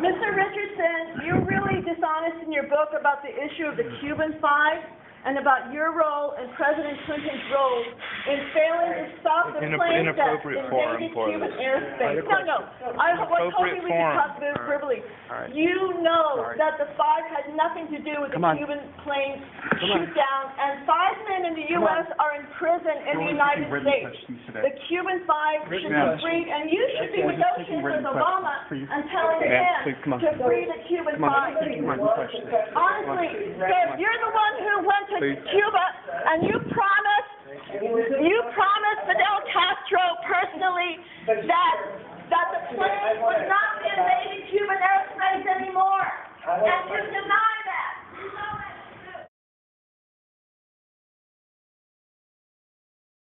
Mr. Richardson, you're really dishonest in your book about the issue of the Cuban Five and about your role and President Clinton's role in failing to stop the planes that invaded Cuban airspace. I was hoping we could talk this verbally. You know that the Five had nothing to do with the Cuban plane shoot-down, and 5 men in the U.S. are in prison in the United States. The Cuban Five should be freed, and you should be negotiating with Obama and telling him to free the Cuban Five. Honestly, if you're the one who went to Cuba and you promised Fidel Castro personally that the plane would not be invading Cuban airspace anymore, and you